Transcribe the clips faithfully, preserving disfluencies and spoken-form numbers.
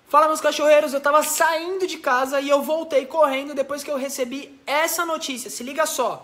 Fala, meus cachorreiros, eu tava saindo de casa e eu voltei correndo depois que eu recebi essa notícia. Se liga só.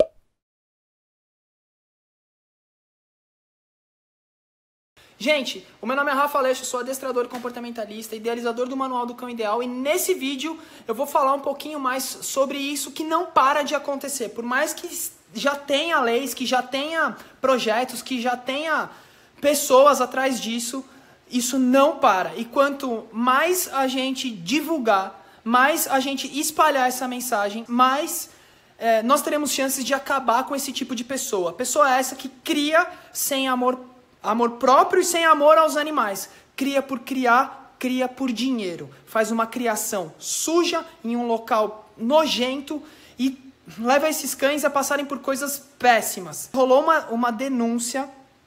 Gente, o meu nome é Rafa Aleixo, sou adestrador comportamentalista, idealizador do Manual do Cão Ideal, e nesse vídeo eu vou falar um pouquinho mais sobre isso que não para de acontecer. Por mais que já tenha leis, que já tenha projetos, que já tenha pessoas atrás disso, isso não para. E quanto mais a gente divulgar, mais a gente espalhar essa mensagem, mais é, nós teremos chances de acabar com esse tipo de pessoa. Pessoa essa que cria sem amor, amor próprio e sem amor aos animais. Cria por criar, cria por dinheiro. Faz uma criação suja em um local nojento e leva esses cães a passarem por coisas péssimas. Rolou uma, uma denúncia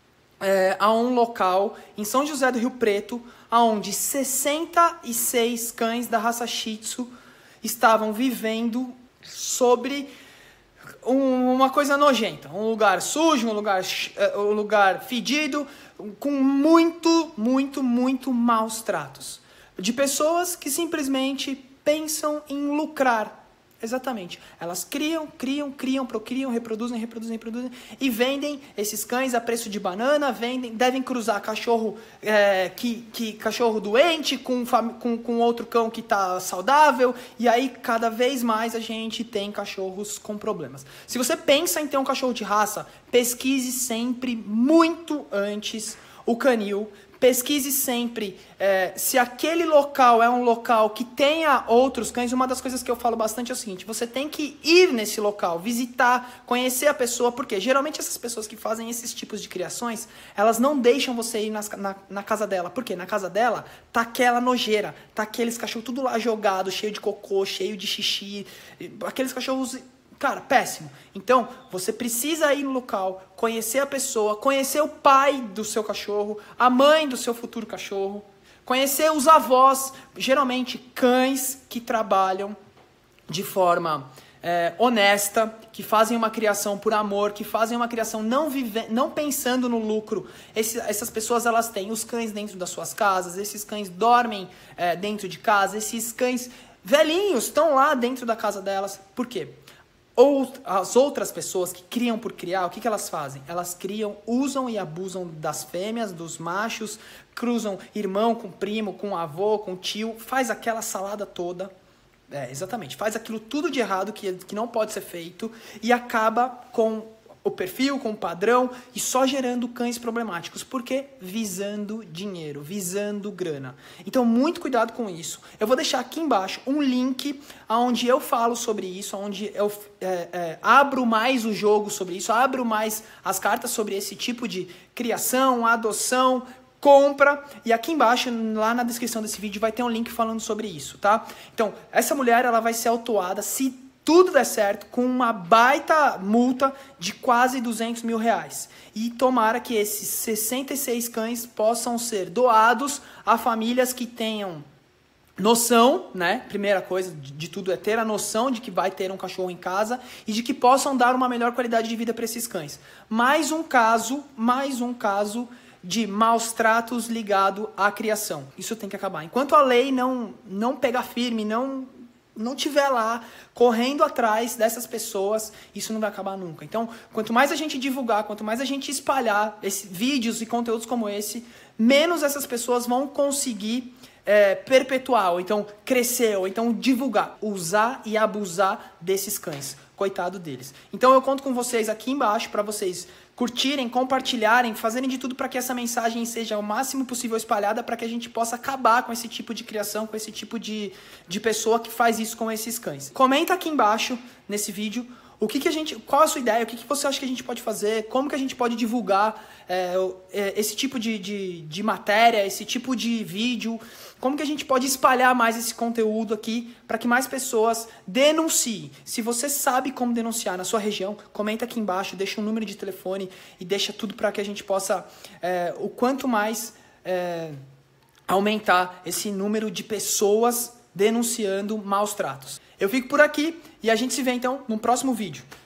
É, a um local em São José do Rio Preto, onde sessenta e seis cães da raça Shih Tzu estavam vivendo sobre um, uma coisa nojenta, um lugar sujo, um lugar, um lugar fedido, com muito, muito, muito maus tratos, de pessoas que simplesmente pensam em lucrar. Exatamente. Elas criam, criam, criam, procriam, reproduzem, reproduzem, reproduzem e vendem esses cães a preço de banana, vendem, devem cruzar cachorro, é, que, que, cachorro doente com, com, com outro cão que está saudável, e aí cada vez mais a gente tem cachorros com problemas. Se você pensa em ter um cachorro de raça, pesquise sempre muito antes o canil. Pesquise sempre é, se aquele local é um local que tenha outros cães. Uma das coisas que eu falo bastante é o seguinte: você tem que ir nesse local, visitar, conhecer a pessoa, porque geralmente essas pessoas que fazem esses tipos de criações, elas não deixam você ir nas, na, na casa dela. Por quê? Na casa dela tá aquela nojeira, tá aqueles cachorros tudo lá jogado, cheio de cocô, cheio de xixi, aqueles cachorros... Cara, péssimo. Então, você precisa ir no local, conhecer a pessoa, conhecer o pai do seu cachorro, a mãe do seu futuro cachorro, conhecer os avós, geralmente cães que trabalham de forma é, honesta, que fazem uma criação por amor, que fazem uma criação não, vive, não pensando no lucro. Esse, essas pessoas, elas têm os cães dentro das suas casas, esses cães dormem é, dentro de casa, esses cães velhinhos estão lá dentro da casa delas. Por quê? Ou as outras pessoas que criam por criar, o que, que elas fazem? Elas criam, usam e abusam das fêmeas, dos machos, cruzam irmão com primo, com avô, com tio, faz aquela salada toda. É, exatamente, faz aquilo tudo de errado que, que não pode ser feito e acaba com o perfil, com o padrão e só gerando cães problemáticos. Por quê? Visando dinheiro, visando grana. Então, muito cuidado com isso. Eu vou deixar aqui embaixo um link onde eu falo sobre isso, onde eu é, é, abro mais o jogo sobre isso, abro mais as cartas sobre esse tipo de criação, adoção, compra, e aqui embaixo, lá na descrição desse vídeo, vai ter um link falando sobre isso, tá? Então, essa mulher, ela vai ser autuada se tudo der certo, com uma baita multa de quase duzentos mil reais. E tomara que esses sessenta e seis cães possam ser doados a famílias que tenham noção, né? Primeira coisa de, de tudo é ter a noção de que vai ter um cachorro em casa e de que possam dar uma melhor qualidade de vida para esses cães. Mais um caso, mais um caso de maus tratos ligado à criação. Isso tem que acabar. Enquanto a lei não, não pegar firme, não... não tiver lá, correndo atrás dessas pessoas, isso não vai acabar nunca. Então, quanto mais a gente divulgar, quanto mais a gente espalhar esse, vídeos e conteúdos como esse, menos essas pessoas vão conseguir é, perpetuar, ou então crescer, ou então divulgar, usar e abusar desses cães. Coitado deles. Então, eu conto com vocês aqui embaixo para vocês curtirem, compartilharem, fazerem de tudo para que essa mensagem seja o máximo possível espalhada, para que a gente possa acabar com esse tipo de criação, com esse tipo de, de pessoa que faz isso com esses cães. Comenta aqui embaixo, nesse vídeo, o que que a gente, qual a sua ideia, o que que você acha que a gente pode fazer, como que a gente pode divulgar é, é, esse tipo de, de, de matéria, esse tipo de vídeo, como que a gente pode espalhar mais esse conteúdo aqui para que mais pessoas denunciem. Se você sabe como denunciar na sua região, comenta aqui embaixo, deixa um número de telefone e deixa tudo para que a gente possa, é, o quanto mais é, aumentar esse número de pessoas denunciando maus tratos. Eu fico por aqui e a gente se vê então no próximo vídeo.